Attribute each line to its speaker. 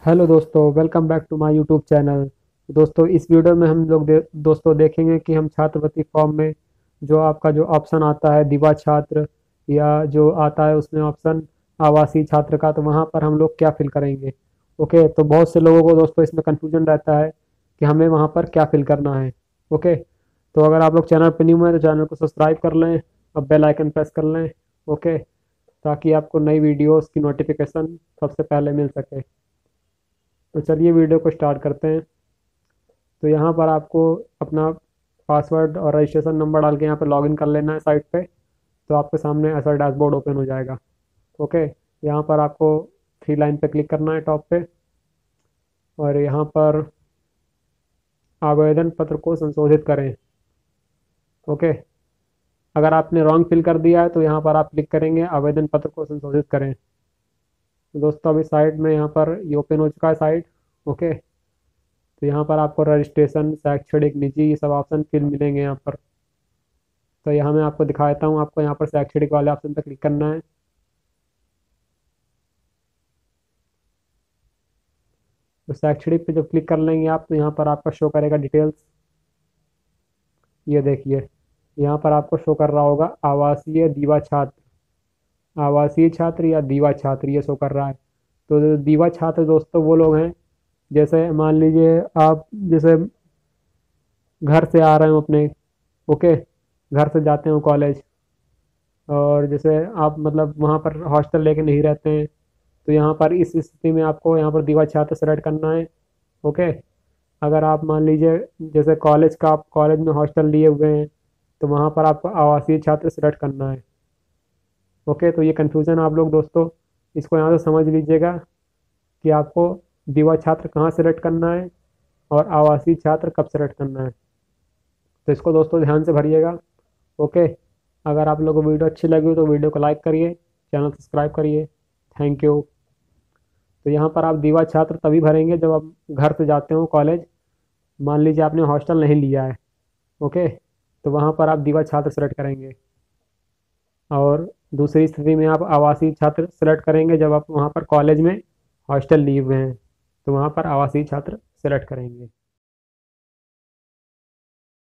Speaker 1: Hello दोस्तों, welcome back to my YouTube channel. दोस्तों, इस वीडियो में हम लोग दोस्तों देखेंगे कि हम छात्रवृत्ति फॉर्म में जो आपका जो ऑप्शन आता है दिवा छात्र, या जो आता है उसमें ऑप्शन आवासीय छात्र का, तो वहाँ पर हम लोग क्या फिल करेंगे। ओके, तो बहुत से लोगों को दोस्तों इसमें कन्फ्यूजन रहता है कि हमें वहाँ पर क्या फिल करना है। ओके, तो अगर आप लोग चैनल पर न्यू हैं तो चैनल को सब्सक्राइब कर लें और बेल आइकन प्रेस कर लें। ओके, ताकि आपको नई वीडियोस की नोटिफिकेशन सबसे पहले मिल सके। तो चलिए वीडियो को स्टार्ट करते हैं। तो यहाँ पर आपको अपना पासवर्ड और रजिस्ट्रेशन नंबर डाल के यहाँ पर लॉगिन कर लेना है साइट पे। तो आपके सामने ऐसा डैशबोर्ड ओपन हो जाएगा। ओके, यहाँ पर आपको थ्री लाइन पे क्लिक करना है टॉप पे, और यहाँ पर आवेदन पत्र को संशोधित करें। ओके, अगर आपने रॉन्ग फिल कर दिया है तो यहाँ पर आप क्लिक करेंगे आवेदन पत्र को संशोधित करें। तो दोस्तों अभी साइट में यहाँ पर ये ओपन हो चुका है साइट। ओके, तो यहाँ पर आपको रजिस्ट्रेशन, शैक्षणिक, निजी, ये सब ऑप्शन फिल मिलेंगे यहाँ पर। तो यहाँ मैं आपको दिखा देता हूँ। आपको यहाँ पर शैक्षणिक वाले ऑप्शन पर क्लिक करना है। तो शैक्षणिक पे जब क्लिक कर लेंगे आप, तो यहाँ पर आपका शो करेगा डिटेल्स। ये देखिए, यहाँ पर आपको शो कर रहा होगा आवासीय दीवा छात्र, आवासीय छात्र या दीवा छात्र, ये शो कर रहा है। तो दीवा छात्र दोस्तों वो लोग हैं, जैसे मान लीजिए आप जैसे घर से आ रहे हो अपने, ओके, घर से जाते हो कॉलेज, और जैसे आप मतलब वहाँ पर हॉस्टल लेके नहीं रहते हैं, तो यहाँ पर इस स्थिति में आपको यहाँ पर दीवा छात्र सेलेक्ट करना है। ओके, अगर आप मान लीजिए जैसे कॉलेज का, आप कॉलेज में हॉस्टल लिए हुए हैं, तो वहाँ पर आपको आवासीय छात्र सेलेक्ट करना है। ओके, तो ये कन्फ्यूज़न आप लोग दोस्तों इसको यहाँ से समझ लीजिएगा कि आपको दीवा छात्र कहाँ सेलेक्ट करना है और आवासीय छात्र कब सेलेक्ट करना है। तो इसको दोस्तों ध्यान से भरिएगा। ओके, अगर आप लोगों को वीडियो अच्छी लगी हो तो वीडियो को लाइक करिए, चैनल सब्सक्राइब करिए। Thank you. तो यहाँ पर आप दीवा छात्र तभी भरेंगे जब आप घर से जाते हो कॉलेज। मान लीजिए आपने हॉस्टल नहीं लिया है, ओके, तो वहाँ पर आप दीवा छात्र सेलेक्ट करेंगे। और दूसरी स्थिति में आप आवासीय छात्र सेलेक्ट करेंगे जब आप वहाँ पर कॉलेज में हॉस्टल लिए हुए हैं, तो वहाँ पर आवासीय छात्र सेलेक्ट करेंगे।